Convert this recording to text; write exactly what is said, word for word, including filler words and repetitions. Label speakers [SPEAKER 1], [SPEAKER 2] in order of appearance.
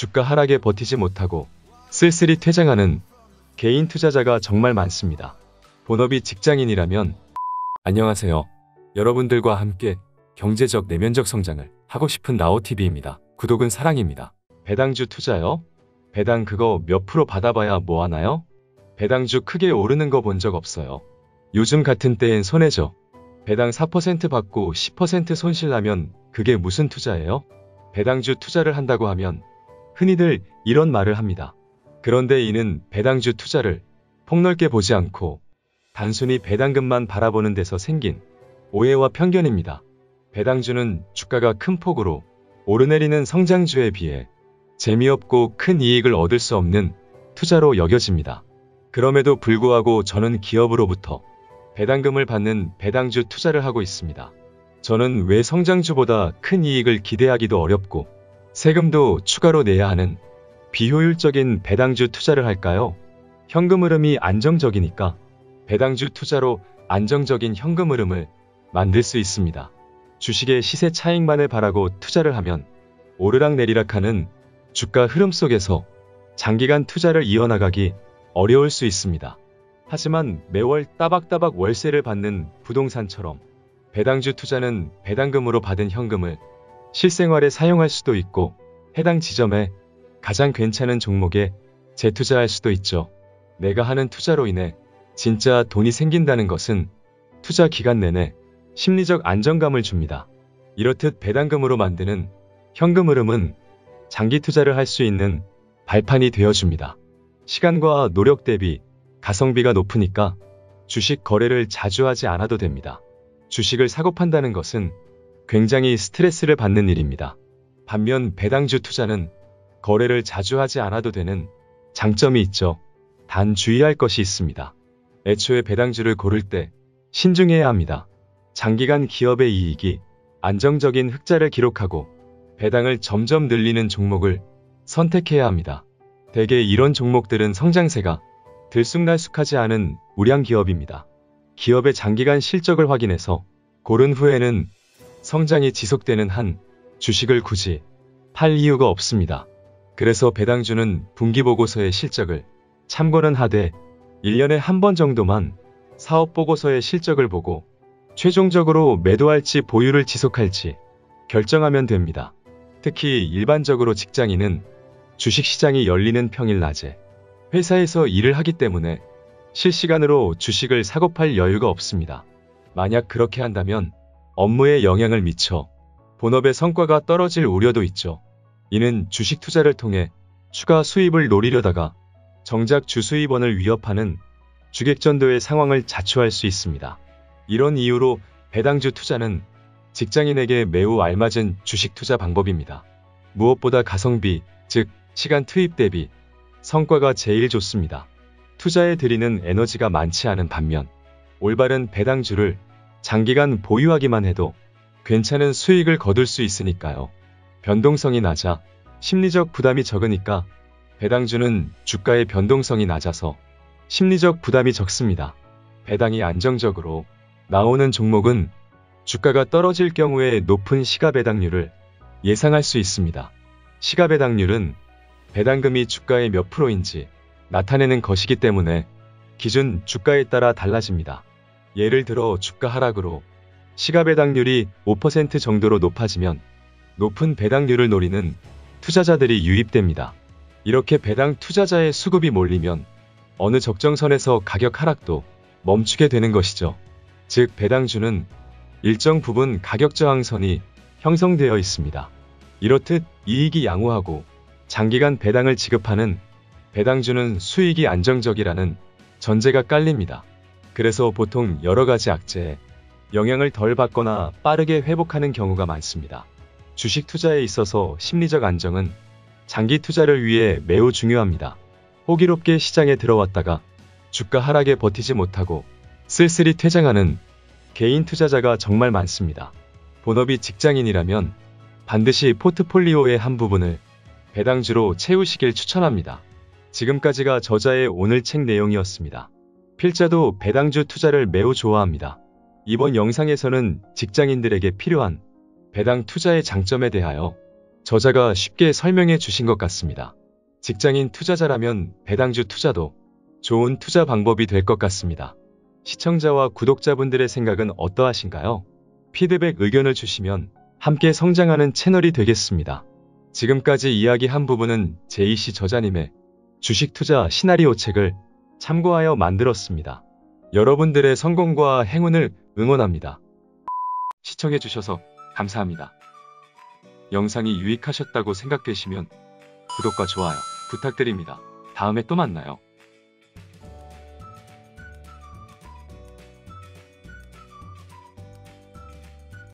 [SPEAKER 1] 주가 하락에 버티지 못하고 쓸쓸히 퇴장하는 개인 투자자가 정말 많습니다. 본업이 직장인이라면 안녕하세요. 여러분들과 함께 경제적 내면적 성장을 하고 싶은 나오티비입니다. 구독은 사랑입니다. 배당주 투자요? 배당 그거 몇 프로 받아봐야 뭐 하나요? 배당주 크게 오르는 거 본 적 없어요. 요즘 같은 때엔 손해죠. 배당 사 퍼센트 받고 십 퍼센트 손실 나면 그게 무슨 투자예요? 배당주 투자를 한다고 하면 흔히들 이런 말을 합니다. 그런데 이는 배당주 투자를 폭넓게 보지 않고 단순히 배당금만 바라보는 데서 생긴 오해와 편견입니다. 배당주는 주가가 큰 폭으로 오르내리는 성장주에 비해 재미없고 큰 이익을 얻을 수 없는 투자로 여겨집니다. 그럼에도 불구하고 저는 기업으로부터 배당금을 받는 배당주 투자를 하고 있습니다. 저는 왜 성장주보다 큰 이익을 기대하기도 어렵고 세금도 추가로 내야 하는 비효율적인 배당주 투자를 할까요? 현금 흐름이 안정적이니까 배당주 투자로 안정적인 현금 흐름을 만들 수 있습니다. 주식의 시세 차익만을 바라고 투자를 하면 오르락내리락하는 주가 흐름 속에서 장기간 투자를 이어나가기 어려울 수 있습니다. 하지만 매월 따박따박 월세를 받는 부동산처럼 배당주 투자는 배당금으로 받은 현금을 실생활에 사용할 수도 있고 해당 지점에 가장 괜찮은 종목에 재투자할 수도 있죠. 내가 하는 투자로 인해 진짜 돈이 생긴다는 것은 투자 기간 내내 심리적 안정감을 줍니다. 이렇듯 배당금으로 만드는 현금 흐름은 장기 투자를 할 수 있는 발판이 되어줍니다. 시간과 노력 대비 가성비가 높으니까 주식 거래를 자주 하지 않아도 됩니다. 주식을 사고 판다는 것은 굉장히 스트레스를 받는 일입니다. 반면 배당주 투자는 거래를 자주 하지 않아도 되는 장점이 있죠. 단 주의할 것이 있습니다. 애초에 배당주를 고를 때 신중해야 합니다. 장기간 기업의 이익이 안정적인 흑자를 기록하고 배당을 점점 늘리는 종목을 선택해야 합니다. 대개 이런 종목들은 성장세가 들쑥날쑥하지 않은 우량 기업입니다. 기업의 장기간 실적을 확인해서 고른 후에는 성장이 지속되는 한 주식을 굳이 팔 이유가 없습니다. 그래서 배당주는 분기보고서의 실적을 참고는 하되 일 년에 한 번 정도만 사업보고서의 실적을 보고 최종적으로 매도할지 보유를 지속할지 결정하면 됩니다. 특히 일반적으로 직장인은 주식시장이 열리는 평일 낮에 회사에서 일을 하기 때문에 실시간으로 주식을 사고 팔 여유가 없습니다. 만약 그렇게 한다면 업무에 영향을 미쳐 본업의 성과가 떨어질 우려도 있죠. 이는 주식 투자를 통해 추가 수입을 노리려다가 정작 주수입원을 위협하는 주객전도의 상황을 자초할 수 있습니다. 이런 이유로 배당주 투자는 직장인에게 매우 알맞은 주식 투자 방법입니다. 무엇보다 가성비, 즉 시간 투입 대비 성과가 제일 좋습니다. 투자에 들이는 에너지가 많지 않은 반면 올바른 배당주를 장기간 보유하기만 해도 괜찮은 수익을 거둘 수 있으니까요. 변동성이 낮아 심리적 부담이 적으니까 배당주는 주가의 변동성이 낮아서 심리적 부담이 적습니다. 배당이 안정적으로 나오는 종목은 주가가 떨어질 경우에 높은 시가배당률을 예상할 수 있습니다. 시가배당률은 배당금이 주가의 몇 프로인지 나타내는 것이기 때문에 기준 주가에 따라 달라집니다. 예를 들어 주가 하락으로 시가배당률이 오 퍼센트 정도로 높아지면 높은 배당률을 노리는 투자자들이 유입됩니다. 이렇게 배당 투자자의 수급이 몰리면 어느 적정선에서 가격 하락도 멈추게 되는 것이죠. 즉 배당주는 일정 부분 가격 저항선이 형성되어 있습니다. 이렇듯 이익이 양호하고 장기간 배당을 지급하는 배당주는 수익이 안정적이라는 전제가 깔립니다. 그래서 보통 여러가지 악재에 영향을 덜 받거나 빠르게 회복하는 경우가 많습니다. 주식 투자에 있어서 심리적 안정은 장기 투자를 위해 매우 중요합니다. 호기롭게 시장에 들어왔다가 주가 하락에 버티지 못하고 쓸쓸히 퇴장하는 개인 투자자가 정말 많습니다. 본업이 직장인이라면 반드시 포트폴리오의 한 부분을 배당주로 채우시길 추천합니다. 지금까지가 저자의 오늘 책 내용이었습니다. 필자도 배당주 투자를 매우 좋아합니다. 이번 영상에서는 직장인들에게 필요한 배당 투자의 장점에 대하여 저자가 쉽게 설명해 주신 것 같습니다. 직장인 투자자라면 배당주 투자도 좋은 투자 방법이 될 것 같습니다. 시청자와 구독자분들의 생각은 어떠하신가요? 피드백 의견을 주시면 함께 성장하는 채널이 되겠습니다. 지금까지 이야기한 부분은 제이씨 저자님의 주식 투자 시나리오 책을 참고하여 만들었습니다. 여러분들의 성공과 행운을 응원합니다. 시청해주셔서 감사합니다. 영상이 유익하셨다고 생각되시면 구독과 좋아요 부탁드립니다. 다음에 또 만나요.